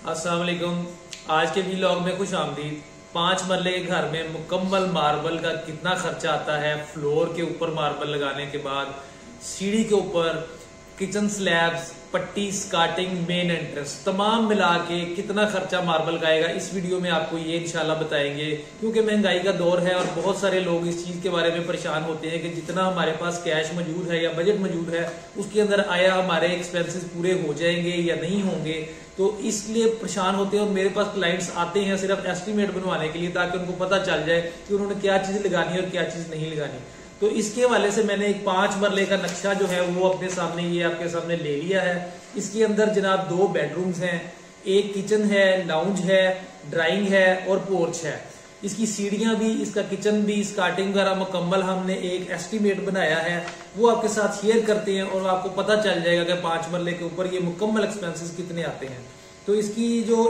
अस्सलाम वालेकुम। आज के व्लॉग में खुश आमदीद। 5 मरले के घर में मुकम्मल मार्बल का कितना खर्चा आता है, फ्लोर के ऊपर मार्बल लगाने के बाद, सीढ़ी के ऊपर, किचन स्लैब्स, पट्टी, स्कार्टिंग, मेन एंट्रेंस, तमाम मिला के कितना खर्चा मार्बल का आएगा, इस वीडियो में आपको ये इंशाल्लाह बताएंगे। क्योंकि महंगाई का दौर है और बहुत सारे लोग इस चीज के बारे में परेशान होते हैं कि जितना हमारे पास कैश मौजूद है या बजट मौजूद है उसके अंदर आया हमारे एक्सपेंसेस पूरे हो जाएंगे या नहीं होंगे, तो इसलिए परेशान होते हैं। और मेरे पास क्लाइंट्स आते हैं सिर्फ एस्टिमेट बनवाने के लिए, ताकि उनको पता चल जाए कि उन्होंने क्या चीज लगानी है और क्या चीज नहीं लगानी। तो इसके हवाले से मैंने एक 5 मरले का नक्शा जो है वो अपने सामने, ये आपके सामने ले लिया है। इसके अंदर जनाब 2 बेडरूम्स हैं, एक किचन है, लाउंज है, ड्राइंग है और पोर्च है। इसकी सीढ़ियां भी, इसका किचन भी, स्कार्टिंग वगैरह मुकम्मल हमने एक एस्टिमेट बनाया है, वो आपके साथ शेयर करते हैं और आपको पता चल जाएगा कि 5 मरले के ऊपर ये मुकम्मल एक्सपेंसेस कितने आते हैं। तो इसकी जो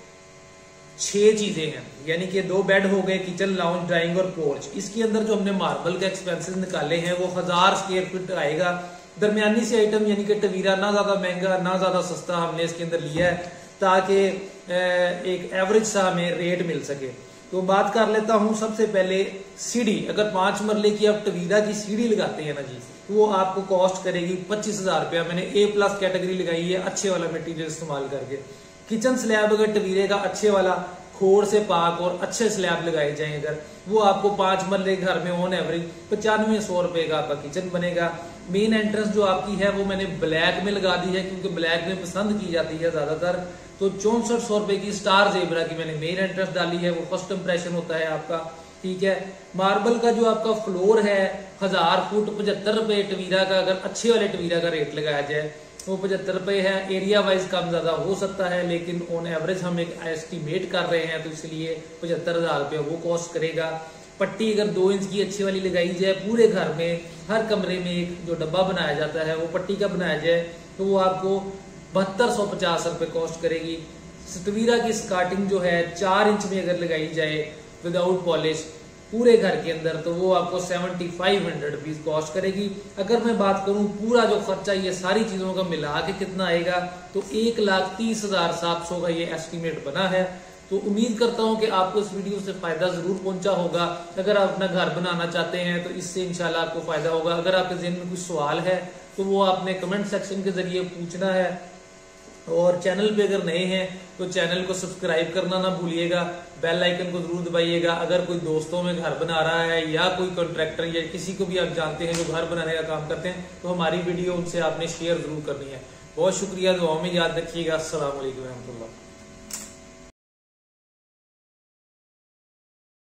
6 चीजें हैं, यानी कि 2 बेड हो गए, किचन, लाउंज, ड्राइंग और पोर्च। इसके अंदर जो हमने मार्बल के एक्सपेंसेस निकाले हैं वो 1000 स्क्वायर फीट आएगा। दरमियानी से आइटम, यानी कि टवीरा, ना ज्यादा महंगा ना ज्यादा सस्ता हमने इसके अंदर लिया है, ताकि एक एवरेज सा हमें रेट मिल सके। तो बात कर लेता हूं सबसे पहले सीढ़ी। अगर 5 मरले की आप टवीरा की सीढ़ी लगाते हैं ना जी, तो वो आपको कॉस्ट करेगी 25,000 रुपया। मैंने A+ कैटेगरी लगाई है, अच्छे वाला मटेरियल इस्तेमाल करके। किचन स्लैब अगर टवीरे का अच्छे वाला, खोर से पाक और अच्छे स्लैब लगाए जाए अगर, वो आपको 5 मरले घर में ऑन एवरेज 9500 रुपए का आपका किचन बनेगा। मेन एंट्रेंस जो आपकी है वो मैंने ब्लैक में लगा दी है, क्योंकि ब्लैक में पसंद की जाती है ज्यादातर। तो 6400 रुपए की स्टार जेबरा की मैंने मेन एंट्रेंस डाली है, वो फर्स्ट इंप्रेशन होता है आपका, ठीक है। मार्बल का जो आपका फ्लोर है 1000 फुट 75 रुपए टवीरा का, अगर अच्छे वाले टवीरा का रेट लगाया जाए वो 75 रुपए है। एरिया वाइज कम ज्यादा हो सकता है, लेकिन ऑन एवरेज हम एक एस्टिमेट कर रहे हैं, तो इसलिए 75,000 रुपये वो कॉस्ट करेगा। पट्टी अगर 2 इंच की अच्छी वाली लगाई जाए, पूरे घर में हर कमरे में एक जो डब्बा बनाया जाता है वो पट्टी का बनाया जाए, तो वो आपको 7250 रुपये कॉस्ट करेगी। टवीरा की स्कार्टिंग जो है 4 इंच में अगर लगाई जाए विदाउट पॉलिश पूरे घर के अंदर, तो वो आपको 7500 रुपीज कॉस्ट करेगी। अगर मैं बात करूं पूरा जो खर्चा ये सारी चीजों का मिला के कितना आएगा, तो 1,30,700 का ये एस्टिमेट बना है। तो उम्मीद करता हूं कि आपको इस वीडियो से फायदा जरूर पहुंचा होगा। अगर आप अपना घर बनाना चाहते हैं तो इससे इंशाल्लाह आपको फायदा होगा। अगर आपके ज़हन में कुछ सवाल है तो वो आपने कमेंट सेक्शन के जरिए पूछना है, और चैनल पे अगर नए हैं तो चैनल को सब्सक्राइब करना ना भूलिएगा, बेल आइकन को जरूर दबाइएगा। अगर कोई दोस्तों में घर बना रहा है या कोई कॉन्ट्रैक्टर या किसी को भी आप जानते हैं जो घर बनाने का काम करते हैं, तो हमारी वीडियो उनसे आपने शेयर जरूर करनी है। बहुत शुक्रिया, दुआ में याद रखिएगा। अस्सलाम वालेकुम रहमतुल्लाह।